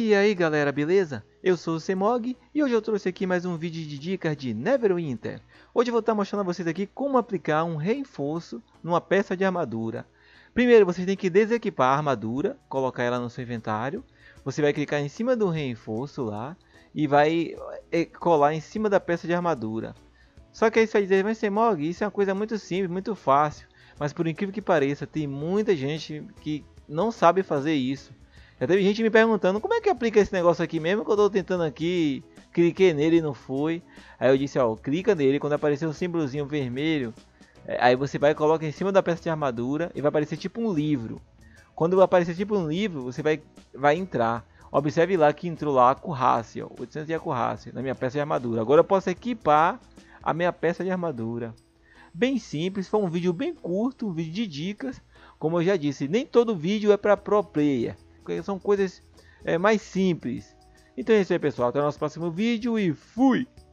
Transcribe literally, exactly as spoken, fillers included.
E aí galera, beleza? Eu sou o Semog e hoje eu trouxe aqui mais um vídeo de dicas de Neverwinter. Hoje eu vou estar mostrando a vocês aqui como aplicar um reforço numa peça de armadura. Primeiro vocês têm que desequipar a armadura, colocar ela no seu inventário. Você vai clicar em cima do reforço lá e vai colar em cima da peça de armadura. Só que aí você vai dizer, mas Semog, isso é uma coisa muito simples, muito fácil. Mas por incrível que pareça, tem muita gente que não sabe fazer isso. Já teve gente me perguntando como é que aplica esse negócio aqui mesmo, que eu estou tentando aqui, cliquei nele e não foi. Aí eu disse, ó, clica nele, quando aparecer um símbolozinho vermelho, aí você vai e coloca em cima da peça de armadura e vai aparecer tipo um livro. Quando aparecer tipo um livro, você vai, vai entrar. Observe lá que entrou lá a Cuirassial, oitocentos de Cuirassial na minha peça de armadura. Agora eu posso equipar a minha peça de armadura. Bem simples, foi um vídeo bem curto, um vídeo de dicas. Como eu já disse, nem todo vídeo é para pro player. São coisas é, mais simples. Então é isso aí pessoal, até o nosso próximo vídeo e fui!